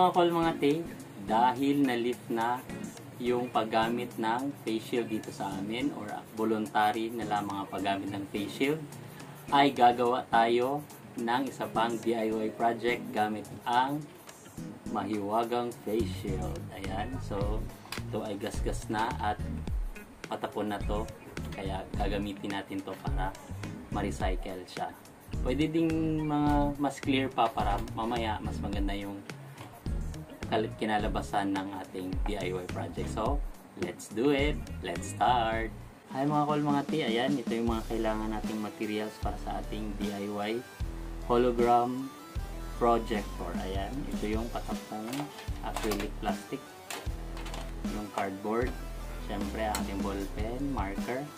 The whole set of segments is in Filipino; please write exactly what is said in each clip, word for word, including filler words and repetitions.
mga call mga te, dahil na-lift na yung paggamit ng face shield dito sa amin or voluntary na lang mga paggamit ng face shield, ay gagawa tayo ng isa pang D I Y project gamit ang mahiwagang face shield. Ayan, so ito ay gasgas na at patapon na to, kaya gagamitin natin to para ma-recycle siya. Pwede ding mga mas clear pa para mamaya mas maganda yung kinalabasan ng ating D I Y project. So, let's do it! Let's start! Hi mga call mga ti, ayan, ito yung mga kailangan nating materials para sa ating D I Y hologram projector. Ayan, ito yung patapong acrylic plastic, yung cardboard, syempre ating ballpen, marker,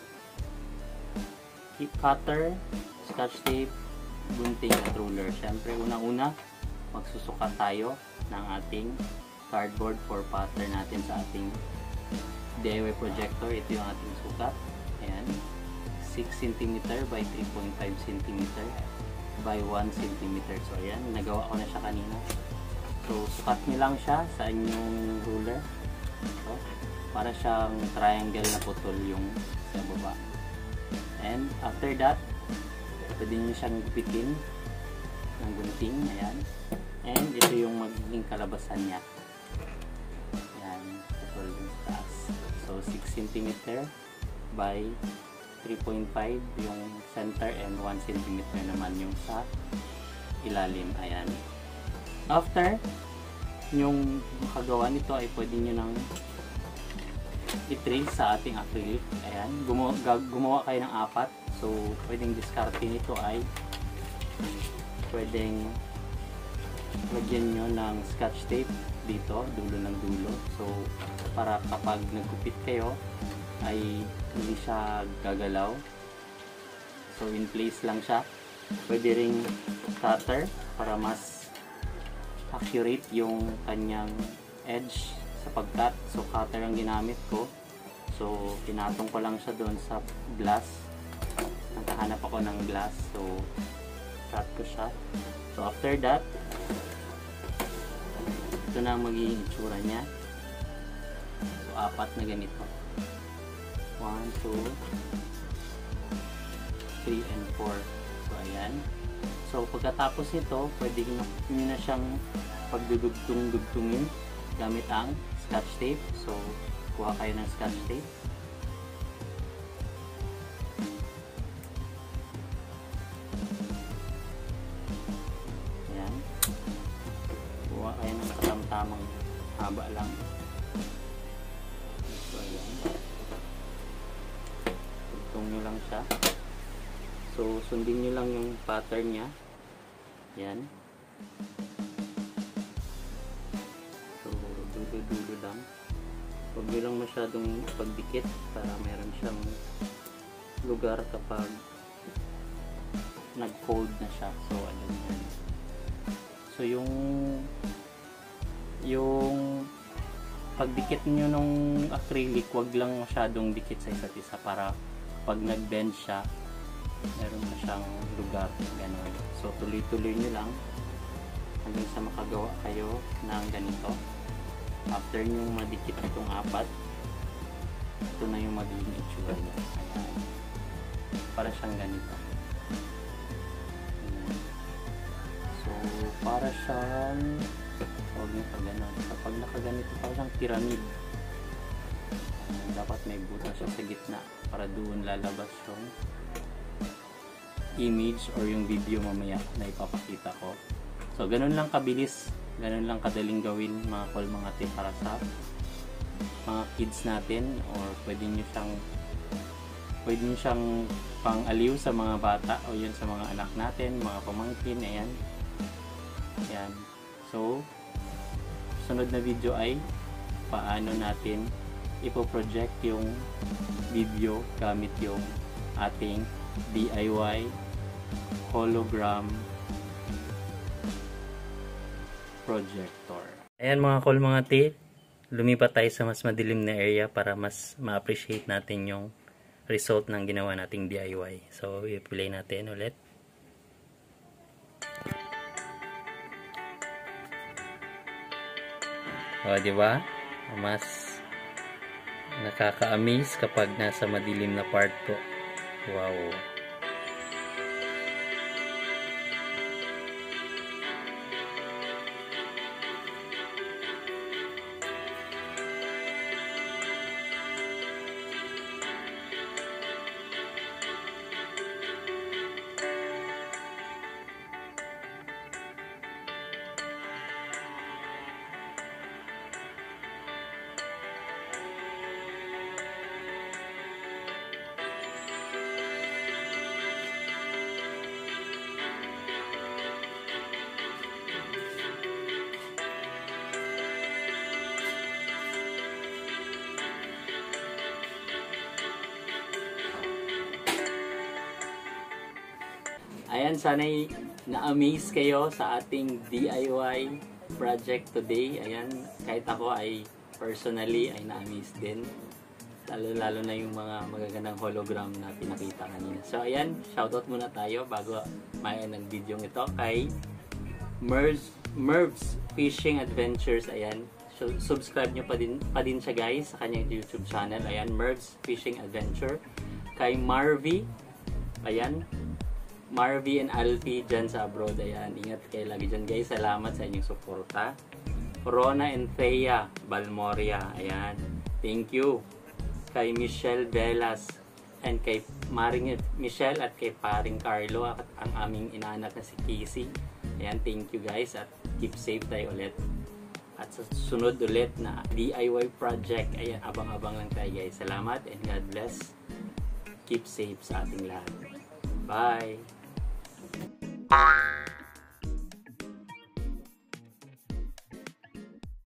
tip cutter, scotch tape, gunting at ruler. Syempre unang-una magsusukat tayo ng ating cardboard for pattern natin sa ating D I Y projector. Ito yung ating sukat. Ayan, six centimeters by three point five centimeters by one centimeter. So ayan, nagawa ko na siya kanina. So sukat nyo lang siya sa inyong ruler. So, para siyang triangle na putol yung sa baba. And after that, pwede nyo siyang gupitin ng gunting. Ayan. And ito yung magiging kalabasan niya. Ayan, putol yung taas. So six centimeters by three point five yung center and one centimeter naman yung sa ilalim. Ayan. After yung makagawa nito ay pwede nyo nang i-trace sa ating acrylic. Ayan, gumawa, gumawa kayo ng apat. So pwedeng diskarte nito ay pwedeng lagyan nyo ng scotch tape dito, dulo ng dulo. So para kapag nagkupit kayo ay hindi siya gagalaw. So in place lang siya. Pwede ring cutter para mas accurate yung kanyang edge sa pag-cut. So cutter ang ginamit ko. So pinatong ko lang siya doon sa glass. Nakahanap ako ng glass. So cut ko siya. So after that, ito na ang magiging itsura niya. So apat na ganito. one, two, three, and four. So ayan. So pagkatapos nito, pwede nyo na siyang pagdudugtong-dugtungin gamit ang scotch tape. So kuha kayo ng scotch tape. Ayan. Kuha kayo ng katamtamang haba lang. So ayan. Dugtong nyo lang siya. So sundin nyo lang yung pattern niya. Ayan. So dulo-dulo lang. Huwag nyo lang masyadong pagdikit para meron siyang lugar kapag nag-fold na siya. So ayan yan. So yung yung pagdikit nyo nung acrylic, wag lang masyadong dikit sa isa't isa para pag nag-bend siya, meron na siyang lugar. Ganun. So tuloy-tuloy nyo lang hanggang sa makagawa kayo ng ganito. After nyo madikit itong apat, ito na yung magiging itsura niya. Ayan. Para siyang ganito. Ayan. So para siyang, huwag nyo pa ganun. Kapag nakaganito, para siyang pyramid. Ayan. Dapat may butas siya sa gitna para doon lalabas yung image or yung video mamaya na ipapakita ko. So ganun lang kabilis, ganun lang kadaling gawin mga call mga te para sa mga kids natin, or pwede nyo siyang pwede nyo siyang pang aliw sa mga bata o yun sa mga anak natin, mga pamangkin. Ayan. Ayan. So sunod na video ay paano natin ipo-project yung video gamit yung ating D I Y hologram projector. Ayan mga call mga te, lumipat tayo sa mas madilim na area para mas ma-appreciate natin yung result ng ginawa nating D I Y. So i-play natin. natin ulit. So, O, di ba? Mas nakaka-amaze kapag nasa madilim na part po. Wow. Ayan, sana'y na-amaze kayo sa ating D I Y project today. Ayan, kahit ako ay personally ay na-amaze din. Lalo-lalo na yung mga magagandang hologram na pinakita kanina. So, ayan, shoutout muna tayo bago mayan ng video ito kay Mervs, Mervs Fishing Adventures. Ayan, so, subscribe nyo pa din, pa din siya guys sa kanyang YouTube channel. Ayan, Mervs Fishing Adventure. Kay Marvy, ayan, Marvy and Alfie dyan sa abroad. Ayan, ingat kayo lagi dyan guys. Salamat sa inyong suporta. Rona and Thea Balmoria. Ayan, thank you. Kay Michelle Velas and kay Maring Michelle at kay Paring Carlo at ang aming inaanak na si Casey. Ayan, thank you guys at keep safe tayo ulit. At sa sunod ulit na D I Y project, ayan, abang-abang lang tayo guys. Salamat and God bless. Keep safe sa ating lahat. Bye!